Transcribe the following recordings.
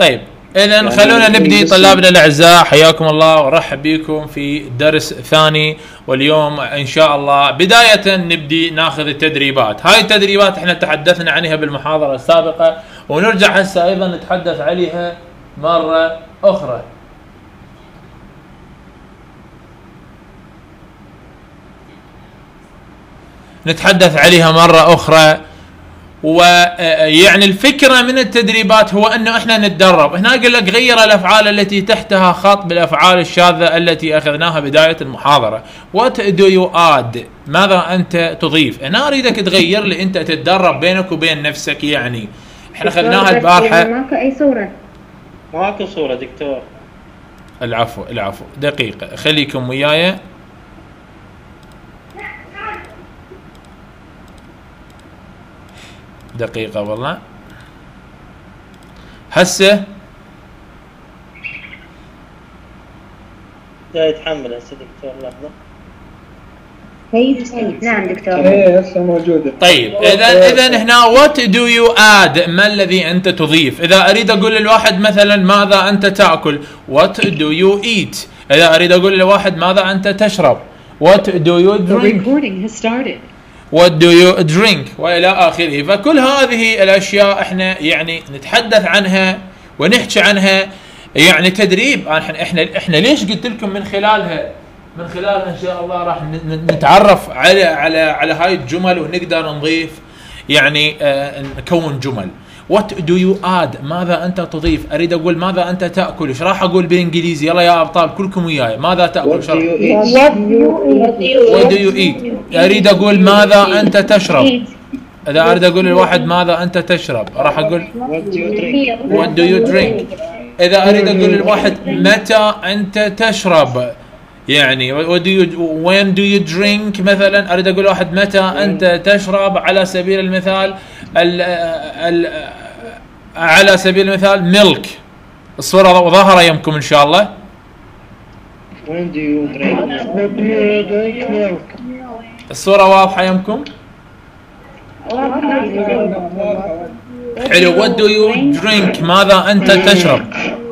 طيب اذا خلونا نبدي طلابنا الاعزاء، حياكم الله ورحب بكم في درس ثاني. واليوم ان شاء الله بدايه نبدي ناخذ التدريبات. هاي التدريبات احنا تحدثنا عنها بالمحاضره السابقه، ونرجع هسه ايضا نتحدث عليها مره اخرى. نتحدث عليها مرة أخرى. ويعني الفكرة من التدريبات هو أنه إحنا نتدرب. هنا قال لك غير الأفعال التي تحتها خط بالأفعال الشاذة التي أخذناها بداية المحاضرة. What do you add؟ ماذا أنت تضيف؟ هنا أريدك تغير لي، أنت تتدرب بينك وبين نفسك. يعني إحنا أخذناها البارحة. ماكو أي صورة. ماكو صورة دكتور. العفو العفو، دقيقة خليكم وياي. دقيقة والله. هسه جاي يتحمل هسه دكتور، لحظة. نعم دكتور. ايه هسه موجودة. طيب اذا هنا what do you add؟ ما الذي انت تضيف؟ اذا اريد اقول للواحد مثلا ماذا انت تاكل what do you eat؟ اذا اريد اقول لواحد ماذا انت تشرب what do you drink؟ What do you drink؟ والى اخره. فكل هذه الاشياء احنا يعني نتحدث عنها ونحكي عنها، يعني تدريب. احنا ليش قلت لكم من خلالها ان شاء الله راح نتعرف على هاي الجمل ونقدر نضيف، يعني نكون جمل. What do you add؟ ماذا انت تضيف؟ اريد اقول ماذا انت تاكل، ايش راح اقول بالانجليزي؟ يلا يا ابطال كلكم وياي، ماذا تاكل؟ What do you eat؟ اريد اقول ماذا انت تشرب. اذا اريد اقول للواحد ماذا انت تشرب راح اقول What do you drink؟ اذا اريد اقول للواحد متى انت تشرب، يعني when do you drink مثلا. اريد اقول لواحد متى انت تشرب، على سبيل المثال على سبيل المثال ميلك. الصورة ظاهرة يمكم ان شاء الله. When do you drink milk؟ الصورة واضحة يمكم؟ حلو. what do you drink؟ ماذا انت تشرب.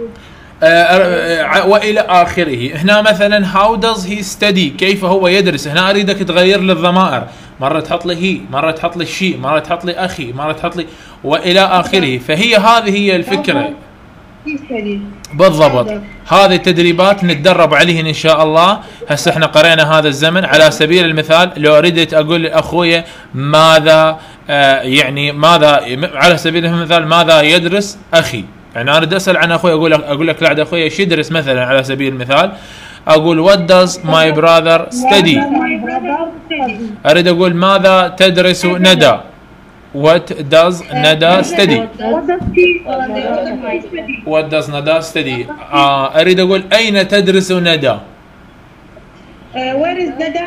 والى اخره. هنا مثلا how does he study؟ كيف هو يدرس. هنا اريدك تغير لي الضمائر، مره تحط لي هي، مره تحط لي شي، مره تحط لي اخي، مره تحط لي والى اخره. فهي هذه هي الفكره بالضبط. هذه التدريبات نتدرب عليهن ان شاء الله. هسه احنا قرينا هذا الزمن. على سبيل المثال لو اردت اقول لاخويا ماذا يعني ماذا، على سبيل المثال ماذا يدرس اخي، يعني اريد اسال عن اخوي اقول لك لا اخوي ايش يدرس مثلا. على سبيل المثال اقول what does my brother study؟ اريد اقول ماذا تدرس ندى. what does ندى study؟ what does ندى study؟ اريد اقول اين تدرس ندى. where is ندى؟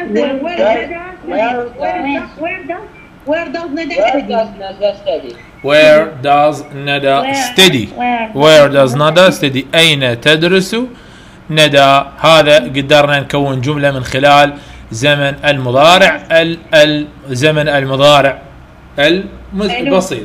where does ندى study؟ Where does ندى study؟ Where does ندى study؟ أين تدرس ندى؟ هذا قدرنا نكون جملة من خلال زمن المضارع زمن المضارع البسيط.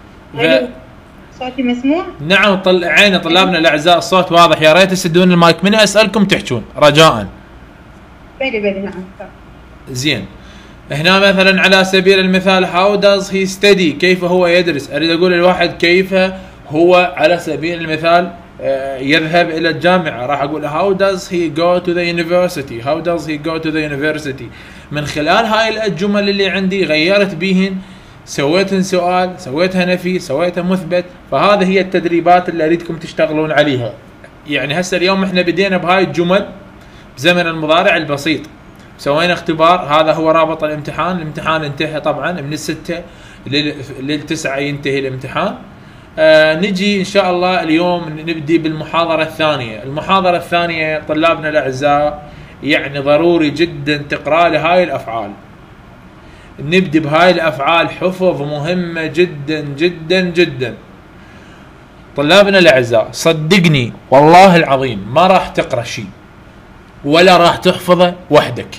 صوتي مسموع؟ نعم عين طلابنا الأعزاء الصوت واضح. يا ريت تسدون المايك من أسألكم تحجون رجاء. بلي نعم. زين. هنا مثلا على سبيل المثال how does he study؟ كيف هو يدرس. اريد اقول للواحد كيف هو على سبيل المثال يذهب الى الجامعة، راح اقول how does he go to the university؟ how does he go to the university؟ من خلال هاي الجمل اللي عندي غيرت بيهن، سويتهن سؤال، سويتها نفي، سويتها مثبت. فهذه هي التدريبات اللي اريدكم تشتغلون عليها. يعني هسه اليوم احنا بدينا بهاي الجمل بزمن المضارع البسيط، سوينا اختبار. هذا هو رابط الامتحان. الامتحان انتهى طبعا من 6 لل9 ينتهي الامتحان. نجي ان شاء الله اليوم نبدي بالمحاضرة الثانية. المحاضرة الثانية طلابنا الاعزاء يعني ضروري جدا تقرأ لهاي الافعال. نبدي بهاي الافعال، حفظ مهمة جدا جدا جدا. طلابنا الاعزاء صدقني والله العظيم ما راح تقرأ شيء ولا راح تحفظه وحدك.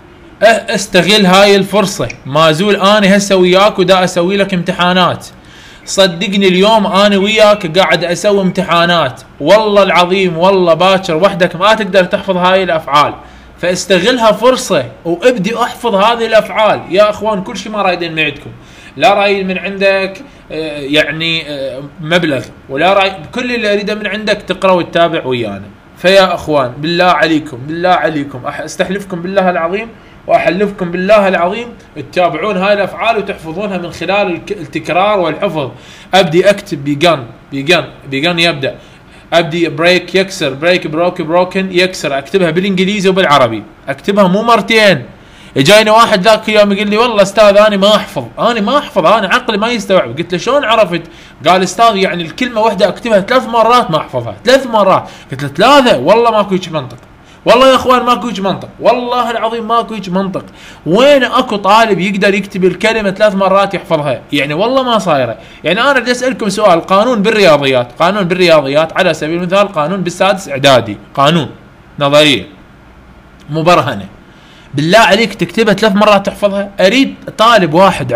استغل هاي الفرصة. ما زول اني هسه وياك ودا اسوي لك امتحانات. صدقني اليوم انا وياك قاعد اسوي امتحانات، والله العظيم والله باكر وحدك ما تقدر تحفظ هاي الافعال، فاستغلها فرصه وابدي احفظ هذه الافعال. يا اخوان كل شيء ما رايدين من عندكم، لا رايد من عندك يعني مبلغ، ولا رايد، كل اللي اريده من عندك تقرا وتتابع ويانا. فيا اخوان بالله عليكم بالله عليكم استحلفكم بالله العظيم واحلفكم بالله العظيم تتابعون هاي الافعال وتحفظونها من خلال التكرار والحفظ. ابدي اكتب بيجن يبدا، ابدي بريك يكسر، بريك بروك بروكن يكسر، اكتبها بالانجليزي وبالعربي، اكتبها مو مرتين. جايني واحد ذاك اليوم يقول لي والله استاذ انا ما احفظ، انا عقلي ما يستوعب. قلت له شلون عرفت؟ قال استاذ يعني الكلمه واحده اكتبها 3 مرات ما احفظها، 3 مرات. قلت له 3 والله ماكو هيك منطق، والله يا اخوان ماكو هيك منطق، والله العظيم ماكو هيك منطق. وين اكو طالب يقدر يكتب الكلمه 3 مرات يحفظها؟ يعني والله ما صايره. يعني انا بدي اسالكم سؤال، قانون بالرياضيات على سبيل المثال، قانون بالسادس اعدادي، قانون نظريه مبرهنه، بالله عليك تكتبها 3 مرات تحفظها؟ اريد طالب واحد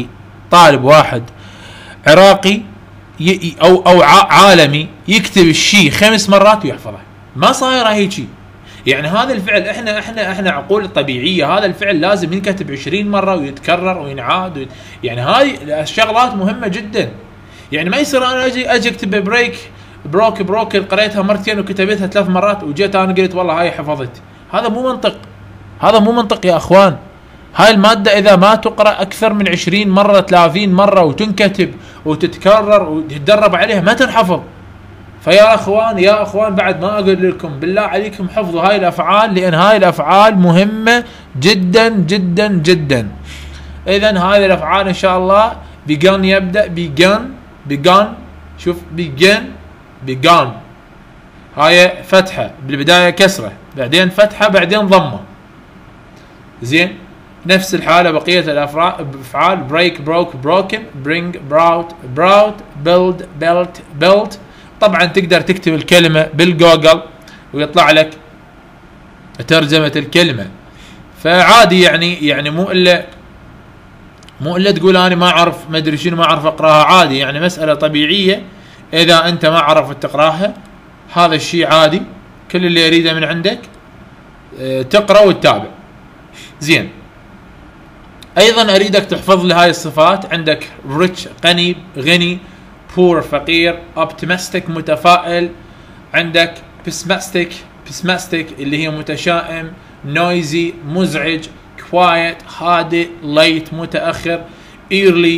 عراقي او عالمي يكتب الشيء 5 مرات ويحفظها. ما صايره هيك. يعني هذا الفعل احنا عقول طبيعيه، هذا الفعل لازم ينكتب 20 مره ويتكرر وينعاد يعني هاي الشغلات مهمه جدا. يعني ما يصير انا اجي اكتب بروك قريتها مرتين وكتبتها 3 مرات وجيت انا قلت والله هاي حفظت. هذا مو منطق يا اخوان. هاي الماده اذا ما تقرا اكثر من 20 مره 30 مره وتنكتب وتتكرر وتتدرب عليها ما تنحفظ. فيا اخوان بعد ما اقول لكم بالله عليكم حفظوا هاي الافعال، لان هاي الافعال مهمه جدا جدا جدا. اذا هذه الافعال ان شاء الله بيجن يبدا بيجن شوف بيجن هاي فتحه بالبدايه، كسره بعدين فتحه بعدين ضمه. زين نفس الحاله بقيه الافعال بريك بروك بروكن برينج براوت بيلد بيلت. طبعا تقدر تكتب الكلمه بالجوجل ويطلع لك ترجمه الكلمه. فعادي يعني مو الا تقول انا ما اعرف ما ادري شنو ما اعرف اقراها، عادي يعني مساله طبيعيه. اذا انت ما عرفت تقراها هذا الشيء عادي، كل اللي يريده من عندك تقرا وتتابع. زين ايضا اريدك تحفظ لي هاي الصفات. عندك rich غني poor فقير optimistic متفائل، عندك pessimistic اللي هي متشائم، noisy مزعج، quiet هادئ، late متأخر، early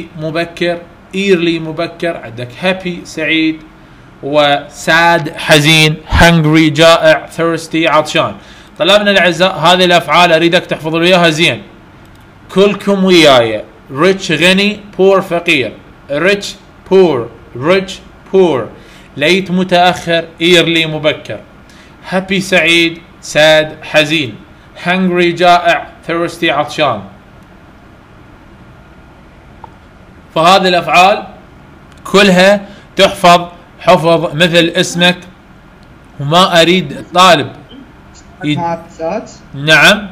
مبكر، عندك happy سعيد، وساد حزين، hungry جائع، thirsty عطشان. طلابنا الاعزاء هذه الافعال اريدك تحفظوا اياها زين كلكم وياي. rich غني، poor فقير، rich poor، late متأخر، early مبكر، happy سعيد، sad حزين، hungry جائع، thirsty عطشان. فهذه الافعال كلها تحفظ حفظ مثل اسمك. وما اريد طالب معاكسات. نعم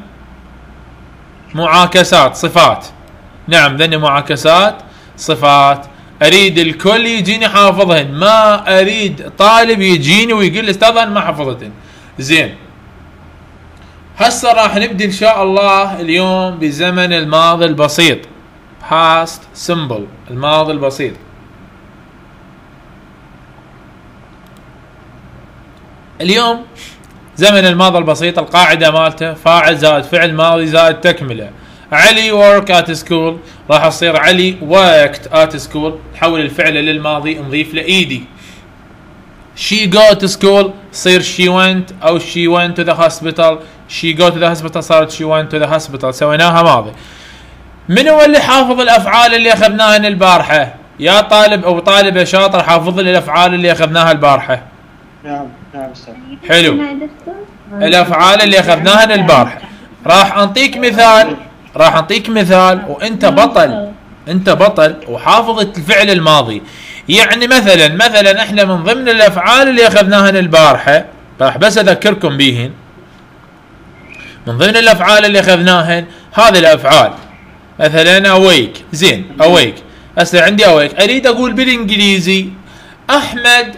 معاكسات صفات. نعم ذني معاكسات صفات. اريد الكل يجيني حافظهن، ما اريد طالب يجيني ويقول لي استاذ انا ما حفظتهن. زين هسه راح نبدي ان شاء الله اليوم بزمن الماضي البسيط، past simple، الماضي البسيط. اليوم زمن الماضي البسيط القاعدة مالته فاعل زائد فعل ماضي زائد تكملة. علي work at school راح تصير علي worked at school، نحول الفعل للماضي نضيف له ايدي. she go to school تصير she went او she went to the hospital، she go to the hospital صارت she went to the hospital، سويناها ماضي. من هو اللي حافظ الافعال اللي اخذناها البارحة؟ يا طالب او طالبة شاطر حافظ لي الافعال اللي اخذناها البارحة. نعم استاذ. حلو الافعال اللي اخذناها البارحة. راح انطيك مثال وانت بطل وحافظ الفعل الماضي. يعني مثلا احنا من ضمن الافعال اللي اخذناها البارحة، راح بس اذكركم بيهن. من ضمن الافعال اللي اخذناها هذه الافعال مثلا awake، زين awake هسه عندي اويك، اريد اقول بالانجليزي احمد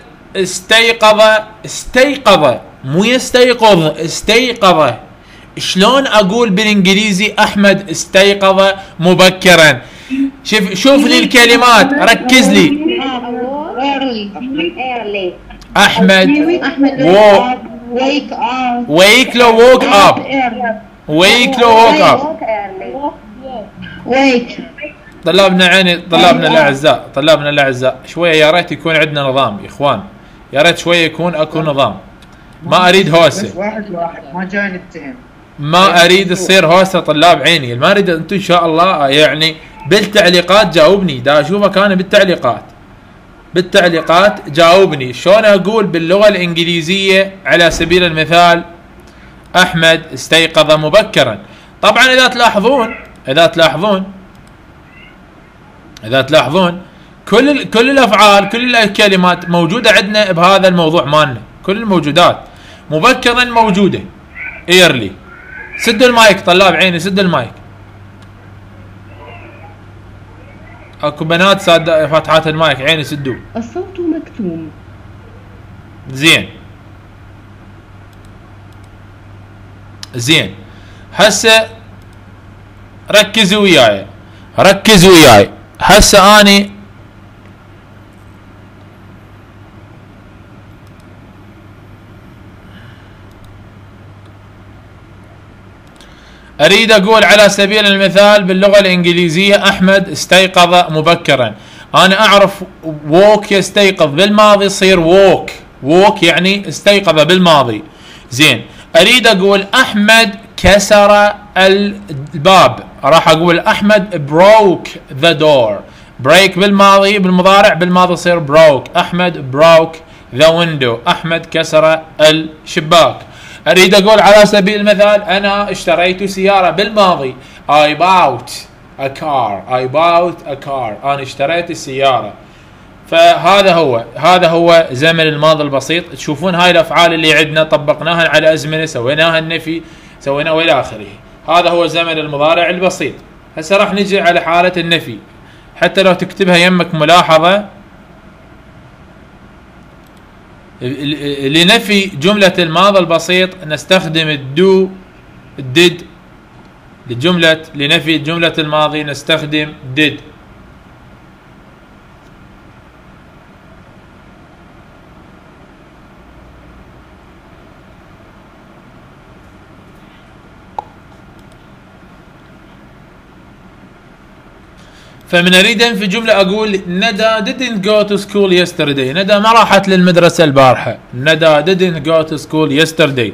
استيقظ مو يستيقظ، استيقظ. شلون اقول بالانجليزي احمد استيقظ مبكرا؟ شوف لي الكلمات، ركز لي. احمد wake لو woke up، wake لو woke up. طلابنا عيني، طلابنا الاعزاء، شويه يا ريت يكون عندنا نظام يا اخوان، يا ريت شويه يكون اكو نظام. ما اريد هوسه، بس واحد ما جاي نتهم، ما اريد تصير هوسه طلاب عيني. ما اريد انتم ان شاء الله يعني بالتعليقات جاوبني، دا اشوفك انا بالتعليقات جاوبني شلون اقول باللغه الانجليزيه على سبيل المثال احمد استيقظ مبكرا. طبعا اذا تلاحظون كل الافعال، كل الكلمات موجوده عندنا بهذا الموضوع مالنا، كل الموجودات مبكرا موجوده. ايرلي. سدوا المايك طلاب عيني، سدوا المايك. اكو بنات فاتحات المايك، عيني سدوه. الصوت مكتوم. زين. هسه ركزوا وياي. هسه اني اريد اقول على سبيل المثال باللغه الانجليزيه احمد استيقظ مبكرا. انا اعرف ووك يستيقظ بالماضي يصير ووك يعني استيقظ بالماضي. زين. اريد اقول احمد كسر الباب، راح اقول احمد broke the door. break بالمضارع بالماضي يصير broke. احمد broke the window. احمد كسر الشباك. اريد اقول على سبيل المثال انا اشتريت سيارة بالماضي I bought a car. انا اشتريت السيارة. فهذا هو زمن الماضي البسيط. تشوفون هاي الافعال اللي عندنا طبقناها على ازمنة، سويناها النفي، سويناه والى اخره. هذا هو زمن المضارع البسيط. هسه راح نجي على حالة النفي، حتى لو تكتبها يمك ملاحظة. لنفي جملة الماضي البسيط نستخدم الدو الديد. لنفي جملة الماضي نستخدم did. فمن اريد في جملة اقول ندى didn't go to school yesterday. ندى ما راحت للمدرسة البارحة. ندى didn't go to school yesterday.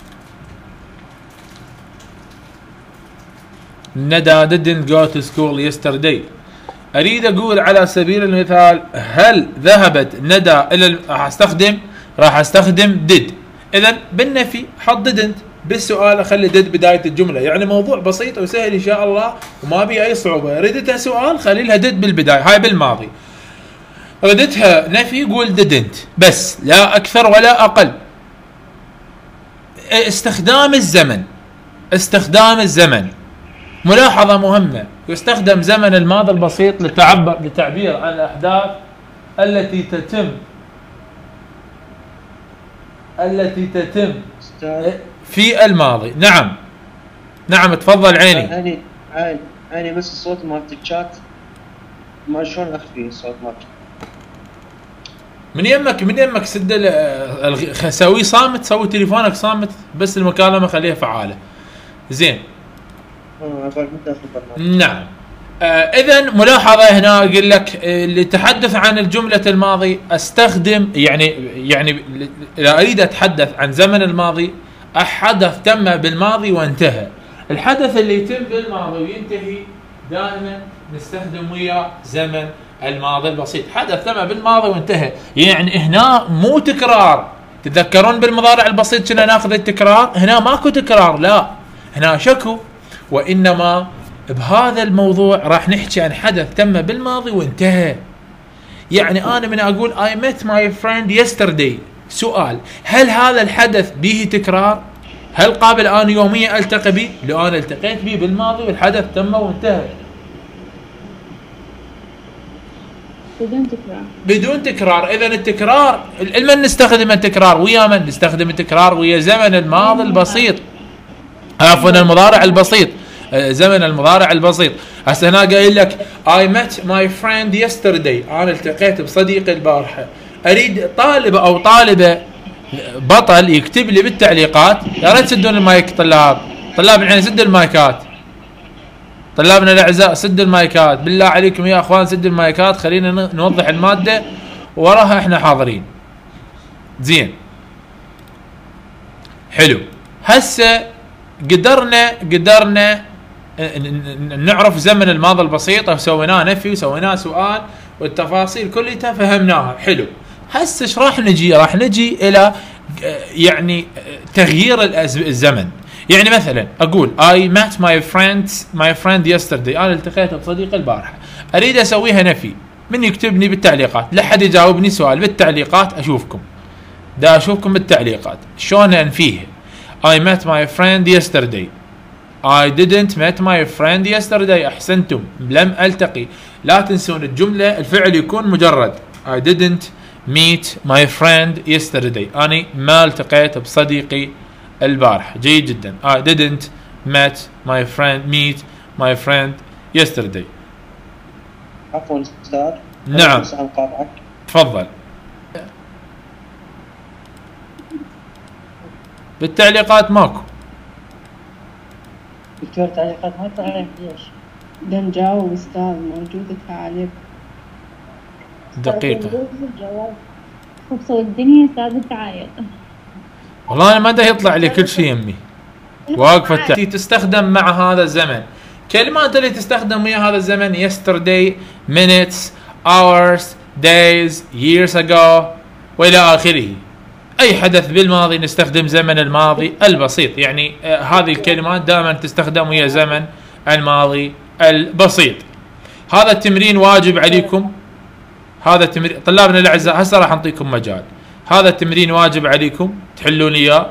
ندى didn't go to school yesterday. اريد اقول على سبيل المثال هل ذهبت ندى الى راح استخدم did. اذا بالنفي حط didn't، بالسؤال اخلي did بداية الجملة. يعني موضوع بسيط وسهل ان شاء الله وما بي اي صعوبة. ردتها سؤال خلي لها did بالبداية، هاي بالماضي. ردتها نفي قول didn't بس، لا اكثر ولا اقل. استخدام الزمن ملاحظة مهمة. يستخدم زمن الماضي البسيط للتعبير عن الاحداث التي تتم في الماضي. نعم تفضل عيني. عيني بس الصوت مالت الشات ما شلون اخفي الصوت مالت. من يمك سد سوي صامت، سوي تليفونك صامت، بس المكالمة خليها فعالة. زين. نعم. اذا ملاحظة هنا اقول لك للتحدث عن الجملة الماضي استخدم يعني اذا اريد اتحدث عن زمن الماضي حدث تم بالماضي وانتهى. الحدث اللي يتم بالماضي وينتهي دائما نستخدم وياه زمن الماضي البسيط. حدث تم بالماضي وانتهى، يعني هنا مو تكرار. تتذكرون بالمضارع البسيط كنا ناخذ التكرار، هنا ماكو تكرار، لا هنا شكو. وانما بهذا الموضوع راح نحكي عن حدث تم بالماضي وانتهى. يعني انا من اقول I met my friend yesterday، سؤال هل هذا الحدث به تكرار؟ هل قابل انا يوميا التقي به؟ لو انا التقيت به بالماضي والحدث تم وانتهى. بدون تكرار. بدون تكرار. اذا التكرار لمن نستخدم التكرار؟ ويا من نستخدم التكرار؟ ويا زمن الماضي البسيط، عفوا المضارع البسيط، زمن المضارع البسيط. هسه هنا قايل لك I met my friend yesterday، انا التقيت بصديقي البارحه. اريد طالب او طالبه بطل يكتب لي بالتعليقات. يا ريت تسدون المايك طلاب الحين سدوا المايكات، طلابنا الاعزاء سدوا المايكات بالله عليكم يا اخوان، سدوا المايكات، خلينا نوضح الماده وراها احنا حاضرين. زين حلو. هسه قدرنا نعرف زمن الماضي البسيط، او سويناه نفي وسويناه سؤال والتفاصيل كلها فهمناها. حلو. هسه ايش راح نجي الى يعني تغيير الزمن. يعني مثلا اقول I met my friend yesterday، انا التقيت بصديقي البارحه. اريد اسويها نفي، من يكتبني بالتعليقات؟ لا حد يجاوبني سؤال بالتعليقات، اشوفكم بالتعليقات شلون انفيها. I met my friend yesterday. I didn't met my friend yesterday. احسنتم، لم التقي. لا تنسون الجمله الفعل يكون مجرد. I didn't meet my friend yesterday، أنا ما التقيت بصديقي البارحة. جيد جدا. I didn't meet my friend yesterday. عفوا استاذ. نعم تفضل. بالتعليقات ماكو دكتور، تعليقات ما تعرف ليش؟ بدنا نجاوب استاذ، موجود التعليق. دقيقة خبصوا الدنيا استاذ التعليق. والله أنا ما دا يطلع لي كل شيء يمي واقفة. تستخدم مع هذا الزمن كلمات اللي تستخدم ويا هذا الزمن: yesterday, minutes, hours, days, years ago وإلى آخره. أي حدث بالماضي نستخدم زمن الماضي البسيط. يعني هذه الكلمات دائما تستخدم ويا زمن الماضي البسيط. هذا التمرين واجب عليكم. هذا التمرين طلابنا الأعزاء، هسه راح نعطيكم مجال. هذا التمرين واجب عليكم تحلون إياه.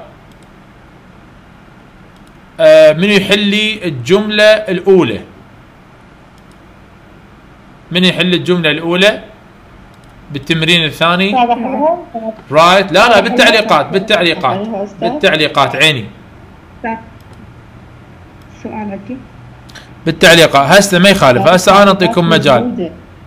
من يحل لي الجملة الأولى؟ من يحل الجملة الأولى بالتمرين الثاني؟ رايت. لا بالتعليقات عيني. سؤالك بالتعليقات. هسه ما يخالف، هسه انا اعطيكم مجال.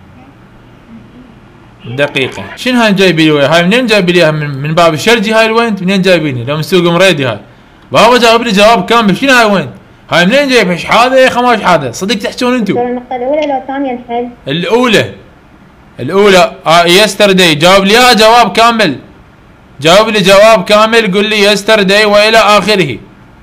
دقيقة. شنو هاي جايبي لي؟ هاي منين جايبي لي؟ من باب الشرجي هاي الوينت؟ منين جايبيني؟ لو من سوق مريدي هاي. بابا جاوب لي جواب كامل. شنو هاي وين؟ هاي منين جايبها؟ ايش هذا يا خماش هذا؟ صدق تحجون انتم؟ النقطة الأولى لو الثانية الحل؟ الأولى يسترداي. جاوب لي اياها جواب كامل. جاوب لي جواب كامل، قل لي يسترداي وإلى آخره.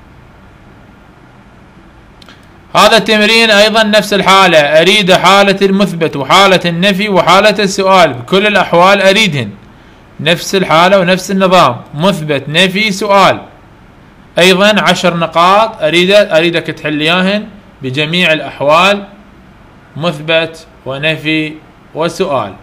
هذا التمرين أيضا نفس الحالة، أريد حالة المثبت وحالة النفي وحالة السؤال، بكل الأحوال أريدهن نفس الحالة ونفس النظام، مثبت نفي سؤال. أيضا 10 نقاط أريدك تحلياهن بجميع الأحوال، مثبت ونفي وسؤال.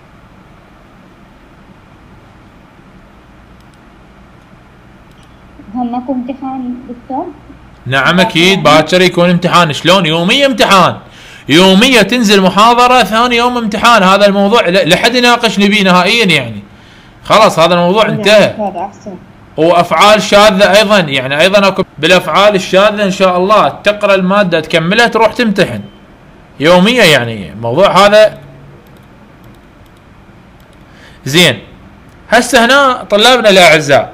هم ماكو امتحان دكتور؟ نعم اكيد باكر يكون امتحان. شلون؟ يوميا امتحان، يوميا تنزل محاضره، ثاني يوم امتحان. هذا الموضوع لحد يناقشني بيه نهائيا، يعني خلاص هذا الموضوع انتهى. وافعال شاذه ايضا، يعني ايضا اكو بالافعال الشاذه ان شاء الله تقرا الماده تكملها تروح تمتحن يوميا، يعني الموضوع هذا زين. هسه هنا طلابنا الاعزاء،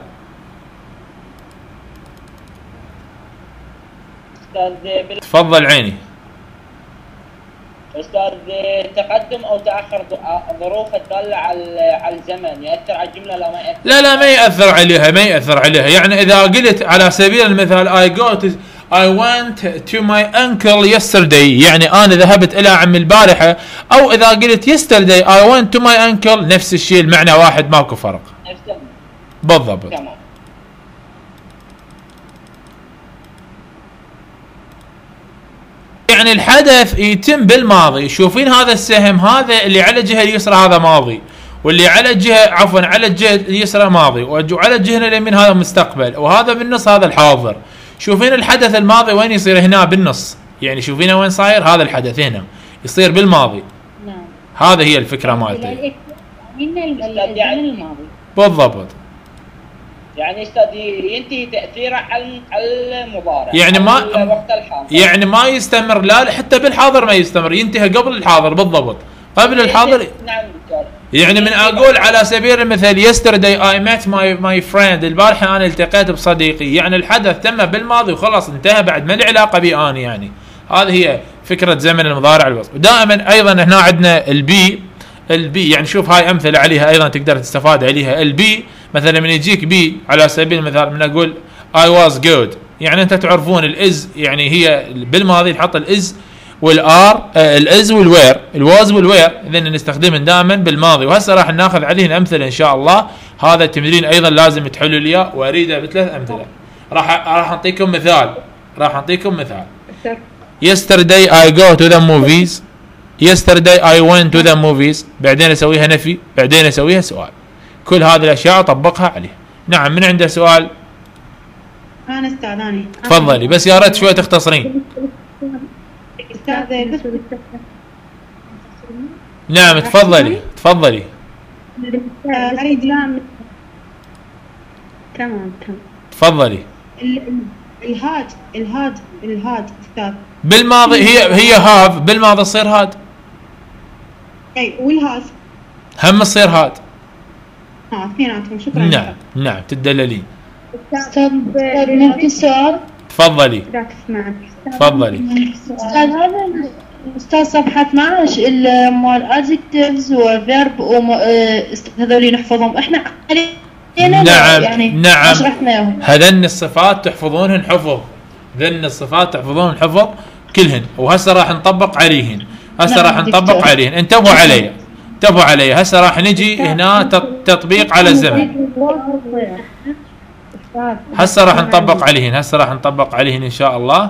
تفضل عيني. استاذ، تقدم او تاخر ظروف الداله على الزمن ياثر على الجمله لا ما ياثر؟ لا ما ياثر عليها. يعني اذا قلت على سبيل المثال I went to my uncle yesterday، يعني انا ذهبت الى عمي البارحه، او اذا قلت yesterday I went to my uncle، نفس الشيء، المعنى واحد ماكو فرق. بالضبط. تمام. يعني الحدث يتم بالماضي. شوفين هذا السهم، هذا اللي على الجهه اليسرى هذا ماضي، واللي على الجهه على الجهه اليسرى ماضي، وعلى الجهه اليمين هذا مستقبل، وهذا بالنص هذا الحاضر. شوفين الحدث الماضي وين يصير؟ هنا بالنص. يعني شوفين وين صاير هذا الحدث، هنا يصير بالماضي. نعم. هذا هي الفكره مالتي. الزمن الماضي. بالضبط. يعني استاذ ينتهي تاثيره على المضارع، يعني ما الوقت الحاضر، يعني ما يستمر، لا حتى بالحاضر ما يستمر، ينتهي قبل الحاضر. بالضبط، قبل الحاضر. نعم دكتور. يعني من اقول على سبيل المثال yesterday I met my friend، البارحه انا التقيت بصديقي، يعني الحدث تم بالماضي وخلاص انتهى، بعد ما له علاقه بي انا. يعني هذه هي فكره زمن المضارع الوصف. ودائما ايضا هنا عندنا البي يعني شوف هاي امثله عليها ايضا تقدر تستفاد عليها. البي مثلا من يجيك بي على سبيل المثال من اقول I was good، يعني انت تعرفون الاز يعني هي بالماضي نحط الاز والار، الاز والوير، الواز والوير، اذن نستخدمهم دائما بالماضي. وهسه راح ناخذ عليهن امثله ان شاء الله. هذا التمرين ايضا لازم تحلوا لي اياه واريده بثلاث امثله. راح اعطيكم مثال. yesterday I go to the movies، yesterday I went to the movies، بعدين اسويها نفي، بعدين اسويها سؤال. كل هذه الاشياء اطبقها عليه. نعم، من عنده سؤال؟ انا استاذاني. تفضلي، بس يا ريت شوي تختصرين. نعم تفضلي. اريد تمام تفضلي. الهاد استاذ بالماضي هي هاف، بالماضي تصير هاد. اي والهاز هم تصير هاد. اثنيناتهم. شكرا. نعم تدللين. استاذ ممكن سؤال؟ تفضلي. استاذ هذا استاذ صفحة 12 مال adjectives وverb هذول نحفظهم احنا علينا. نعم يعني نعم، شرحناهم. هذن الصفات تحفظونهن حفظ، ذن الصفات تحفظونهن حفظ كلهن. وهسه راح نطبق عليهن، انتبهوا علي. هسه راح نجي هنا تطبيق على الزمن. هسه راح نطبق عليهن ان شاء الله.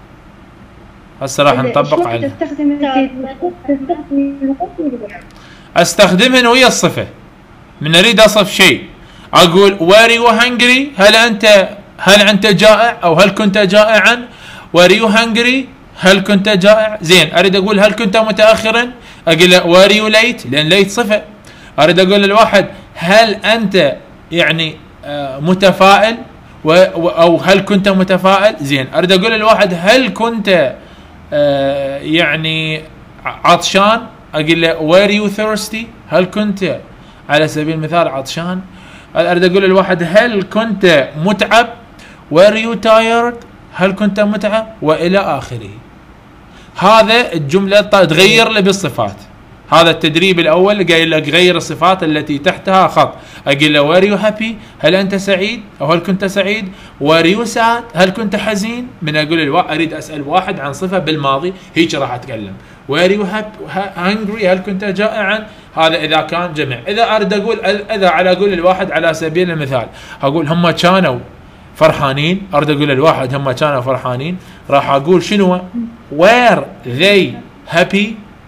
استخدمهن ويا الصفه. من اريد اصف شيء اقول were you hungry، هل انت جائع او هل كنت جائعا. were you hungry، هل كنت جائع. زين، اريد اقول هل كنت متاخرا، اقول له were you late، لان late صفه. اريد اقول للواحد هل انت يعني متفائل او هل كنت متفائل. زين، اريد اقول للواحد هل كنت يعني عطشان، اقول له were you thirsty، هل كنت على سبيل المثال عطشان. اريد اقول للواحد هل كنت متعب، were you tired، هل كنت متعب، والى اخره. هذا الجمله تغير لي بالصفات. هذا التدريب الاول قايل لك غير الصفات التي تحتها خط. اقول له were you happy، هل انت سعيد او هل كنت سعيد. were you sad، هل كنت حزين. من اقول اريد اسال واحد عن صفه بالماضي هيك راح اتكلم. were you hungry، هل كنت جائعا. هذا اذا كان جمع. اذا اريد اقول اقول للواحد على سبيل المثال اقول هم كانوا فرحانين، اريد اقول للواحد هم كانوا فرحانين، راح اقول شنو were they happy،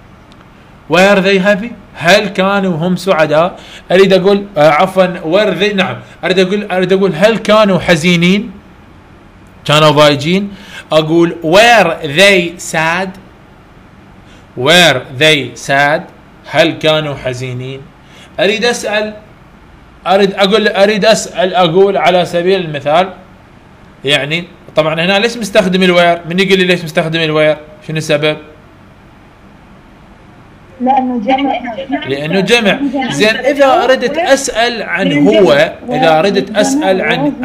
هل كانوا هم سعداء. اريد اقول عفوا were they، نعم اريد اقول هل كانوا حزينين، كانوا ضايجين. اقول were they sad، هل كانوا حزينين. اريد اسال اقول على سبيل المثال يعني طبعا هنا ليش مستخدم الوير. من يقول لي ليش مستخدم الوير، شنو السبب؟ لانه جمع. زين، اذا اردت اسال عن هو، اذا اريد اسال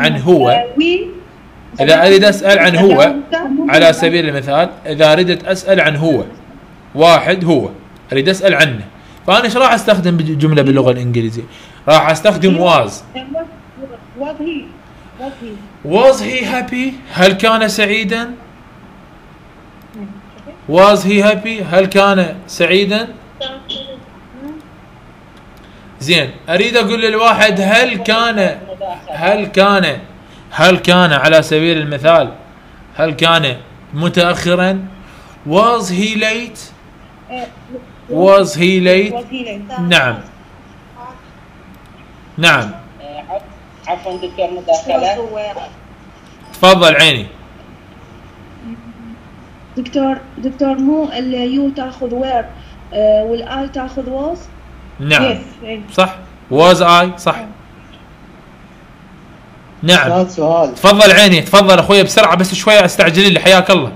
عن هو على سبيل المثال، اذا اردت اسال عن هو واحد، هو اريد اسال عنه، فانا ايش راح استخدم جمله باللغه الانجليزيه؟ راح استخدم was he happy، هل كان سعيدا. was he happy، هل كان سعيدا. زين، اريد اقول للواحد هل كان على سبيل المثال هل كان متاخرا. was he late، نعم. عفوا دكتور مداخلة. تفضل عيني. دكتور مو اليو تاخذ وير والآل تاخذ was. نعم Yes. إيه. صح was I صح. نعم هذا سؤال. تفضل عيني تفضل اخوي بسرعه بس شويه استعجلي لي حياك الله.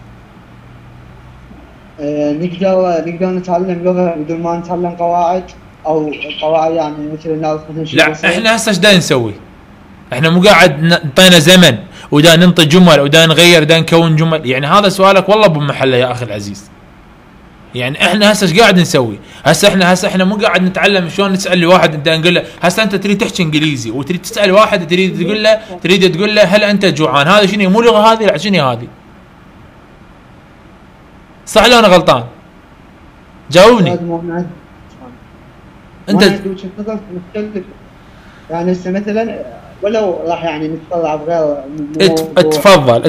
نقدر نتعلم لغة بدون ما نتعلم قواعد او قواعد يعني مثل نعرف مثلا شيء لا بسيط؟ احنا هسه ايش دا نسوي؟ احنا مو قاعد نعطينا زمن ودا ننطي جمل ودا نغير دا نكون جمل، يعني هذا سؤالك والله بمحله يا اخي العزيز. يعني احنا هسه ايش قاعد نسوي؟ هسه احنا مو قاعد نتعلم شلون نسال لواحد انت نقول له هسه انت تريد تحكي انجليزي وتريد تسال واحد تريد تقول له هل انت جوعان؟ هذا شنو مو لغه هذه؟ لا شنو هذه؟ صح لو انا غلطان؟ جاوبني. انت انت وجهة نظر مختلفة. يعني هسه مثلا ولو راح يعني نتطلع بغير تفضل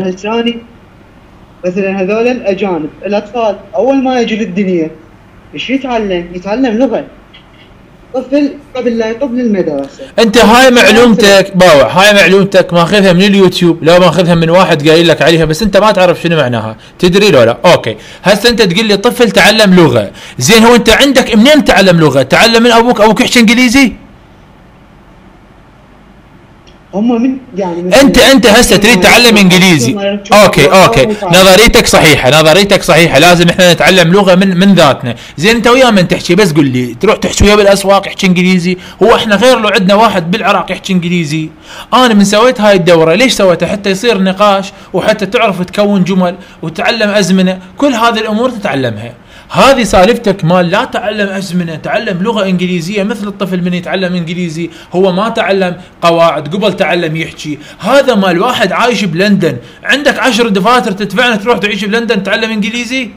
مثلا هذول الاجانب الاطفال اول ما يجي للدنيا ايش يتعلم لغه. طفل قبل لا يطب المدرسه. انت هاي معلومتك باوع، هاي معلومتك ماخذها من اليوتيوب، لا ماخذها من واحد قايل لك عليها بس انت ما تعرف شنو معناها، تدري لو لا؟ اوكي، هسه انت تقول لي طفل تعلم لغه، زين هو انت عندك منين تعلم لغه؟ تعلم من ابوك يحكي انجليزي؟ هم من يعني انت هسه تريد تعلم انجليزي. اوكي نظريتك صحيحه، لازم احنا نتعلم لغه من ذاتنا. زين انت ويا من تحكي؟ بس قل لي تروح تحكي ويا بالاسواق يحكي انجليزي؟ هو احنا غير لو عندنا واحد بالعراق يحكي انجليزي. انا من سويت هاي الدوره ليش سويتها؟ حتى يصير نقاش وحتى تعرف تكون جمل وتتعلم ازمنه، كل هذه الامور تتعلمها. هذه سالفتك مال لا تعلم أزمنة، تعلم لغة إنجليزية مثل الطفل من يتعلم إنجليزي، هو ما تعلم قواعد قبل تعلم يحكي. هذا مال واحد عايش بلندن، عندك 10 دفاتر تدفعنا تروح تعيش بلندن تعلم إنجليزي؟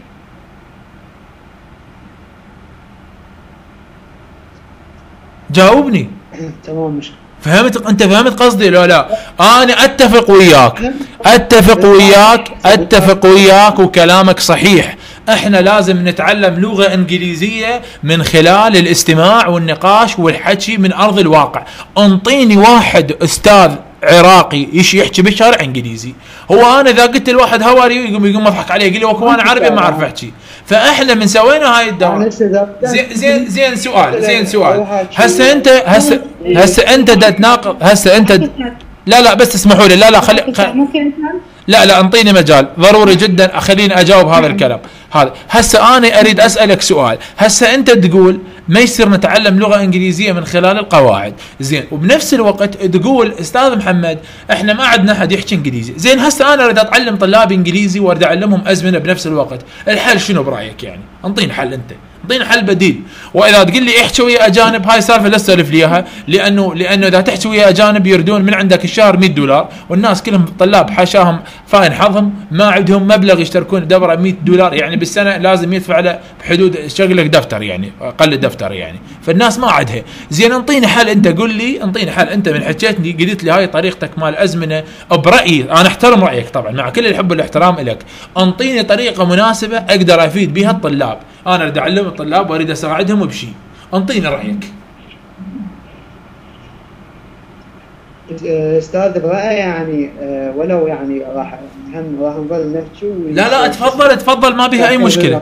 جاوبني. تمام. انت فهمت قصدي لو لا؟ انا اتفق وياك وكلامك صحيح. احنا لازم نتعلم لغة انجليزية من خلال الاستماع والنقاش والحكي من ارض الواقع. انطيني واحد استاذ عراقي يحكي بالشارع انجليزي، هو انا اذا قلت لواحد هاوري يقوم يضحك علي يقول لي وكو انا عربي ما اعرف احكي. فاحنا من سوينا هاي الدورة. زين سؤال هسه انت دا تناقض. هسه انت لا بس اسمحوا لي، لا ممكن لا انطيني مجال ضروري جدا خليني اجاوب هذا الكلام هذا. هسه انا اريد اسالك سؤال، هسه انت تقول ما يصير نتعلم لغه انجليزيه من خلال القواعد، زين، وبنفس الوقت تقول استاذ محمد احنا ما عندنا احد يحكي انجليزي. زين هسه انا اريد اتعلم طلابي انجليزي واريد اعلمهم ازمنه بنفس الوقت، الحل شنو برايك؟ يعني انطينا حل، انطينا حل بديل. واذا تقول لي احكي ويا اجانب، هاي سالفه لا تسولف لي اياها، لانه اذا تحكي ويا اجانب يردون من عندك الشهر $100، والناس كلهم طلاب حاشاهم فاين حظهم ما عندهم مبلغ يشتركون دوره $100، يعني بالسنه لازم يدفع له بحدود شغلك دفتر، يعني اقل دفتر يعني، فالناس ما عندها. زين انطيني حل، انت قل لي انطيني حل. انت من حكيتني قلت لي هاي طريقتك مال ازمنه، برايي انا احترم رايك طبعا مع كل الحب والاحترام لك، انطيني طريقه مناسبه اقدر افيد بها الطلاب. انا اريد اعلم الطلاب واريد اساعدهم بشيء، انطيني رايك. استاذ برايي يعني ولو يعني راح نظل نحكي. لا تفضل ما بها اي مشكله.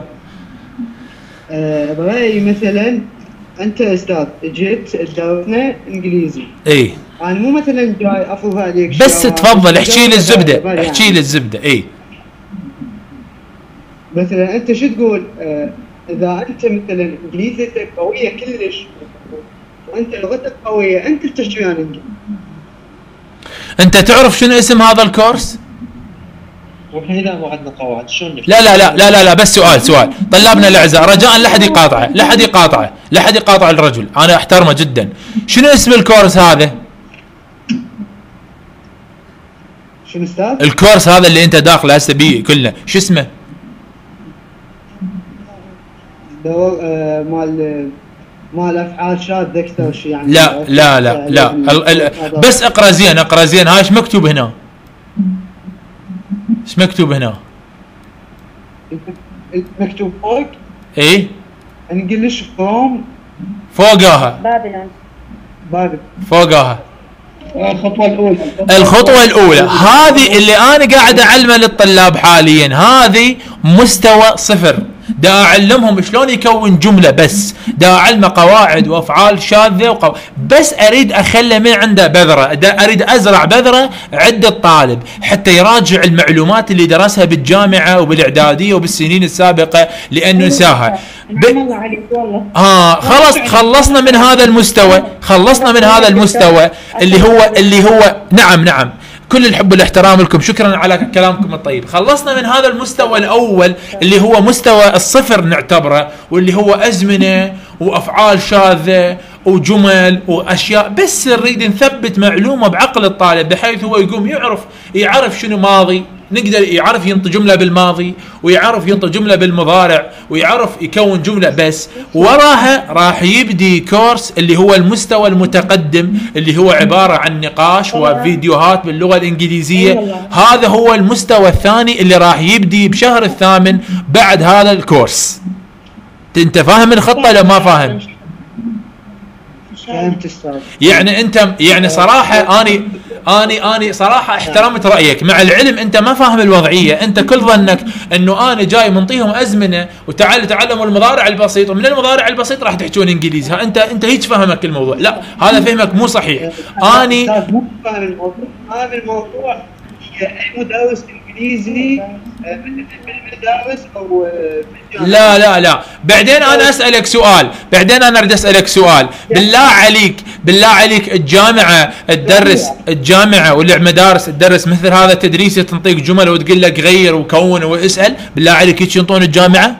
برايي مثلا انت استاذ جيت تدرسنا انجليزي، اي انا مو مثلا جاي افرض عليك بس تفضل احكي لي الزبده، اي مثلا انت شو تقول اذا انت مثلا انجليزيتك قويه كلش وانت لغتك قويه، انت تحكي ويانا انجليزي. انت تعرف شنو اسم هذا الكورس؟ واحنا اذا ما عندنا قواعد شلون نفهم؟ لا بس سؤال طلابنا الاعزاء رجاء لا حد يقاطع الرجل، انا احترمه جدا. شنو اسم الكورس هذا؟ شنو استاذ؟ الكورس هذا اللي انت داخله هسه بيه كلنا شو اسمه؟ دور مال افعال شاذ دكتور شو يعني؟ لا بس اقرا زين. هاي ايش مكتوب هنا؟ ايش مكتوب هنا؟ مكتوب فوق؟ ايه انجلش فروم فوقها بابلون فوقها الخطوة الأولى هذه اللي أنا قاعد أعلمها للطلاب حاليا، هذه مستوى 0. دا اعلمهم شلون يكون جمله، بس دا اعلمه قواعد وافعال شاذه بس اريد اخله من عنده بذره، دا اريد ازرع بذره عند الطالب حتى يراجع المعلومات اللي درسها بالجامعه وبالاعداديه وبالسنين السابقه لانه نساها. الله عليك والله. خلاص خلصنا من هذا المستوى، خلصنا من هذا المستوى اللي هو نعم كل الحب والاحترام لكم، شكرا على كلامكم الطيب. خلصنا من هذا المستوى الاول اللي هو مستوى الصفر نعتبره، واللي هو ازمنه وافعال شاذه وجمل واشياء، بس نريد نثبت معلومه بعقل الطالب بحيث هو يقوم يعرف شنو ماضي، نقدر يعرف ينطي جمله بالماضي ويعرف ينطي جمله بالمضارع ويعرف يكون جمله، بس وراها راح يبدي كورس اللي هو المستوى المتقدم اللي هو عباره عن نقاش وفيديوهات باللغه الانجليزيه. هذا هو المستوى الثاني اللي راح يبدي بشهر الثامن بعد هذا الكورس. انت فاهم الخطه ولا ما فاهم؟ فهمت استاذ. يعني انت يعني صراحه اني صراحه احترمت رايك، مع العلم انت ما فاهم الوضعيه، انت كل ظنك انه انا جاي منطيهم ازمنه وتعالوا تعلموا المضارع البسيط، ومن المضارع البسيط راح تحجون انجليزي. انت هيك فهمك الموضوع، لا هذا فهمك مو صحيح. اني مو فاهم الموضوع، فاهم الموضوع اي مدرس انجليزي بالمدارس او لا بعدين انا اسالك سؤال، بعدين انا اريد اسالك سؤال، بالله عليك الجامعه والمدارس تدرس مثل هذا التدريس، تنطيك جمل وتقول لك غير وكون واسال، بالله عليك هيك ينطون الجامعه؟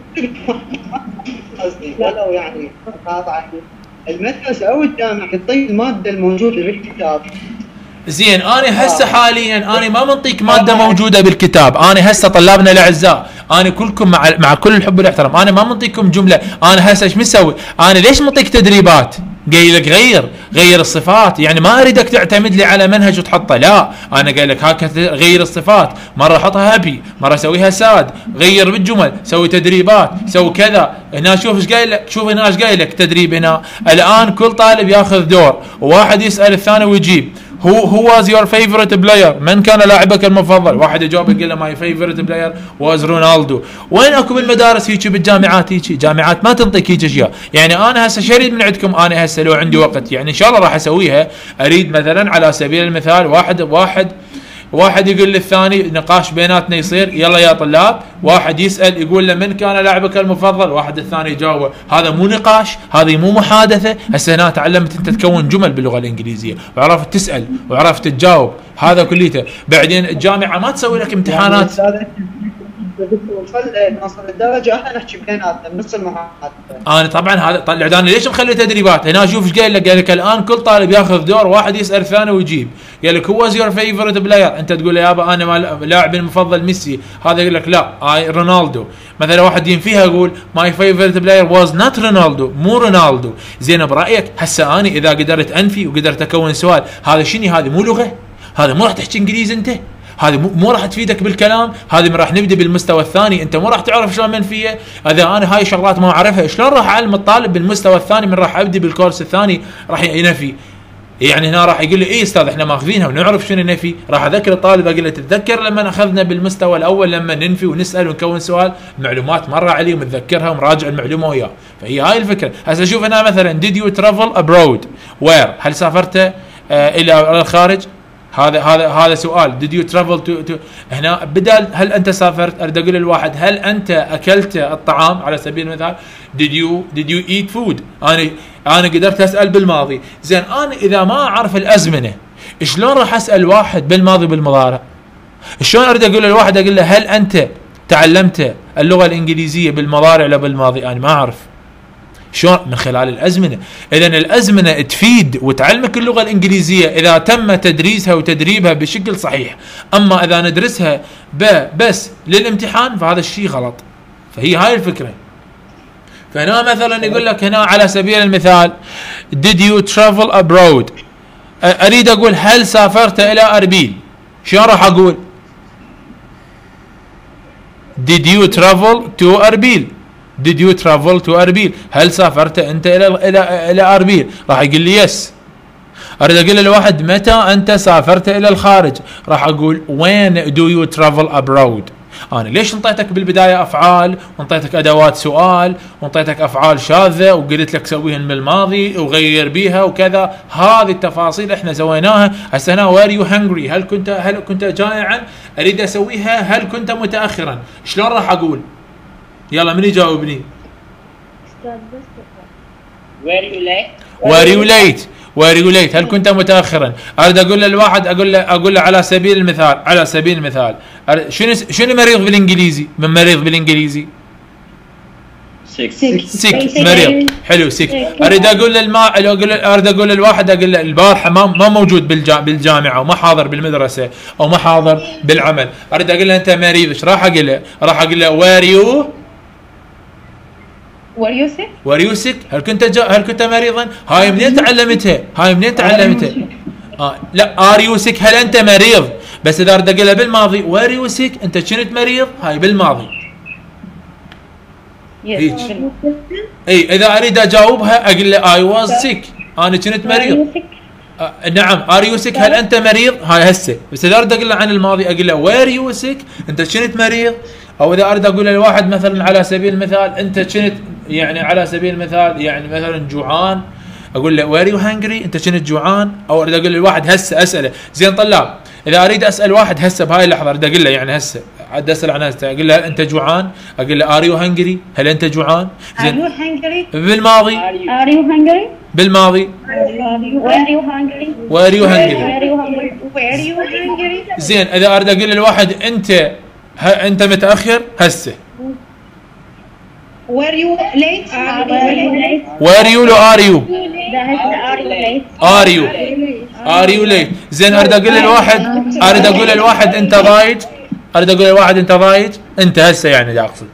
قصدي ولو يعني المدرسه او الجامعه تعطيك الماده الموجوده بالكتاب. زين انا هسه حاليا انا ما منطيك ماده موجوده بالكتاب، انا هسه طلابنا الاعزاء، انا كلكم مع كل الحب والاحترام، انا ما منطيكم جمله، انا هسه ايش مسوي؟ انا ليش منطيك تدريبات؟ قايل لك غير الصفات، يعني ما اريدك تعتمد لي على منهج وتحطه، لا انا قايل لك هكذا غير الصفات، مره احطها هبي، مره اسويها ساد، غير بالجمل، سوي تدريبات، سوي كذا. هنا شوف ايش قايل لك، شوف هنا ايش قايل لك تدريب هنا. الان كل طالب ياخذ دور، وواحد يسال الثاني ويجيب Who was your favorite player؟ من كان لاعبك المفضل؟ واحد يجاوب يقول له my favorite player was رونالدو. وين اكو بالمدارس هيك، بالجامعات هيك؟ جامعات ما تنطيك هيك اشياء. يعني انا هسه شريد من عندكم، انا هسه لو عندي وقت يعني ان شاء الله راح اسويها. اريد مثلا على سبيل المثال واحد يقول للثاني، نقاش بيناتنا يصير، يلا يا طلاب، واحد يسال يقول له من كان لاعبك المفضل، واحد الثاني يجاوب. هذا مو نقاش، هذه مو محادثه. هسه هنا تعلمت انت تكون جمل باللغه الانجليزيه، وعرفت تسال وعرفت تجاوب، هذا كليته. بعدين الجامعه ما تسوي لك امتحانات. نوصل الدرجه احنا نحكي بيناتنا بنص المحادثه. انا طبعا هذا طلع انا ليش مخلي تدريبات؟ هنا شوف ايش قايل لك، قال لك الان كل طالب ياخذ دور، واحد يسال الثاني ويجيب. قال لك هو يور فيفورت بلاير، انت تقول له يابا انا لاعبي المفضل ميسي، هذا يقول لك لا رونالدو. مثلا واحد ينفيها يقول ماي فيفورت بلاير واز نوت رونالدو، مو رونالدو. زين برايك هسه انا اذا قدرت انفي وقدرت اكون سؤال، هذا شنو؟ هذه مو لغه؟ هذا مو راح تحكي انجليزي انت؟ هذه مو راح تفيدك بالكلام. هذه راح نبدا بالمستوى الثاني، انت مو راح تعرف شلون منفيه. اذا انا هاي شغلات ما اعرفها، شلون راح اعلم الطالب بالمستوى الثاني من راح ابدي بالكورس الثاني راح ينفي؟ يعني هنا راح يقول لي اي استاذ احنا ماخذينها ونعرف شنو نفي. راح اذكر الطالب اقول له تتذكر لما اخذنا بالمستوى الاول لما ننفي ونسال ونكون سؤال، معلومات مره عليه ومتذكرها ومراجع المعلومه وياه. فهي هاي الفكره. هسه شوف هنا مثلا did you travel abroad where؟ هل سافرت الى الخارج؟ هذا سؤال. did you travel to هنا بدل هل انت سافرت، اريد اقول للواحد هل انت اكلت الطعام على سبيل المثال. did you eat food؟ انا قدرت اسال بالماضي. زين انا اذا ما اعرف الازمنه شلون راح اسال واحد بالماضي بالمضارع؟ شلون اريد اقول للواحد اقول له هل انت تعلمت اللغه الانجليزيه بالمضارع ولا بالماضي؟ انا ما اعرف. شلون؟ من خلال الازمنه. اذا الازمنه تفيد وتعلمك اللغه الانجليزيه اذا تم تدريسها وتدريبها بشكل صحيح. اما اذا ندرسها بس للامتحان فهذا الشيء غلط. فهي هاي الفكره. فهنا مثلا يقول لك هنا على سبيل المثال did you travel abroad؟ اريد اقول هل سافرت الى اربيل؟ شلون راح اقول؟ did you travel to اربيل؟ did you travel to اربيل؟ هل سافرت انت الى اربيل؟ راح يقول لي يس. اريد اقول لواحد متى انت سافرت الى الخارج؟ راح اقول when do you travel abroad؟ انا ليش انطيتك بالبدايه افعال، وانطيتك ادوات سؤال، وانطيتك افعال شاذه، وقلت لك سويهن بالماضي وغير بيها وكذا. هذه التفاصيل احنا سويناها. هسه هنا وير يو هنجري، هل كنت جائعا؟ اريد اسويها هل كنت متاخرا. شلون راح اقول؟ يلا من يجاوبني؟ were you late هل كنت متاخرا. اريد اقول للواحد اقول له على سبيل المثال شنو مريض بالانجليزي؟ من مريض بالانجليزي؟ sick مريض. حلو sick. اريد اقول للواحد اقول له البارحه ما موجود بالجامعه وما حاضر بالمدرسه او ما حاضر بالعمل. اريد اقول له انت مريض. ايش راح اقول له؟ راح اقول له were you sick هل كنت مريضا. هاي منين تعلمتها؟ لا are you sick هل انت مريض. بس اذا اريد اقولها بالماضي were you sick انت كنت مريض، هاي بالماضي. هيك. اي اذا اريد اجاوبها اقول له I was sick انا كنت مريض. نعم are you sick هل انت مريض، هاي هسه. بس اذا اريد اقول له عن الماضي اقول له were you sick انت كنت مريض. او اذا اريد اقول للواحد مثلا على سبيل المثال انت كنت على سبيل المثال مثلا جوعان، اقول له were you hungry انت كنت جوعان. او اريد اقول للواحد هسه اساله زين طلاب، اذا اريد اسال واحد هسه بهاي اللحظه اريد اقول له هسه عاد اسال عن هسه اقول له انت جوعان، اقول له are you hungry هل انت جوعان. زين بالماضي Are you hungry؟ بالماضي Were you hungry؟ زين اذا اريد اقول للواحد انت متاخر هسه Were you late? were you لو are you are you late. زين اريد اقول للواحد انت ضايج، انت هسه دا اقصد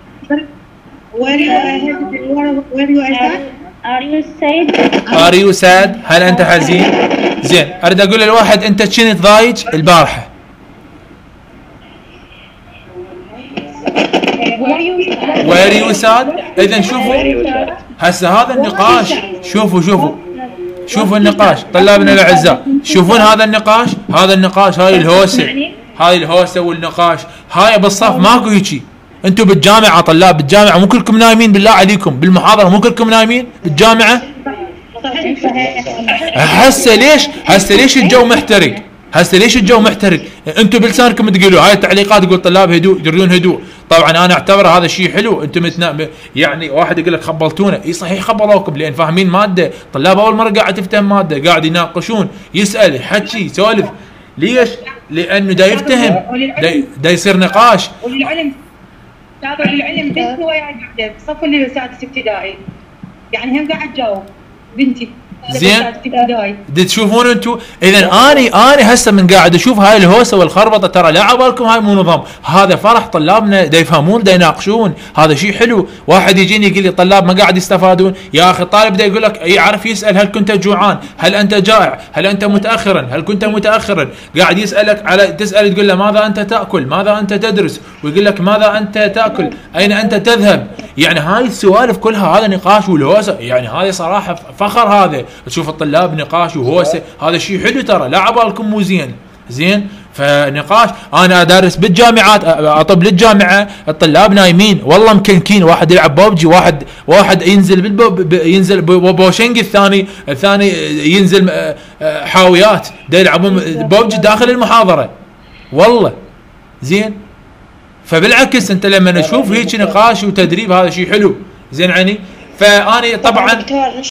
Are you sad؟ هل انت حزين. زين اريد اقول للواحد انت كنت ضايج البارحه. were you sad اذا شوفوا هسه هذا النقاش. شوفوا النقاش طلابنا الاعزاء، شوفون هذا النقاش هاي الهوسه والنقاش هاي بالصف ماكو هيجي. انتم بالجامعه طلاب بالجامعه مو كلكم نايمين بالله عليكم بالمحاضره، مو كلكم نايمين بالجامعه. هسه ليش الجو محترق؟ انتم بلسانكم تقولوا هاي التعليقات تقول طلاب هدوء يريدون هدوء. طبعا انا اعتبر هذا شيء حلو. انتم واحد يقول لك خبلتونا، اي صحيح خبلوكم لان فاهمين ماده. طلاب اول مره قاعد تفتهم ماده، قاعد يناقشون، يسال، يحكي، يسولف. ليش؟ لانه دا يفتهم، دا يصير نقاش. وللعلم بنتي وياي قاعده بصف السادس ابتدائي، هم قاعد تجاوب بنتي. زين تشوفون انتم. اذا اني هسه من قاعد اشوف هاي الهوسه والخربطه، ترى لا عبالكم هاي مو نظام، هذا فرح طلابنا دا يفهمون دا يناقشون، هذا شيء حلو. واحد يجيني يقول لي طلاب ما قاعد يستفادون. يا اخي الطالب دا يقول لك يعرف يسال هل كنت جوعان، هل انت جائع، هل انت متاخرا، هل كنت متاخرا. قاعد يسالك تسال تقول له ماذا انت تاكل، ماذا انت تدرس، ويقول لك ماذا انت تاكل، اين انت تذهب. هاي السوالف كلها هذا نقاش والهوسه. هذه صراحه فخر. هذا تشوف الطلاب نقاش وهوسه، هذا شيء حلو ترى لا عبالكم مو زين. فنقاش انا ادرس بالجامعات، اطب للجامعه، الطلاب نايمين والله مكنكين، واحد يلعب بوبجي، واحد ينزل بوشنج، الثاني ينزل حاويات، دا يلعبون بوبجي داخل المحاضره والله. زين فبالعكس انت لما نشوف هيك نقاش وتدريب هذا شيء حلو. زين فاني طبعا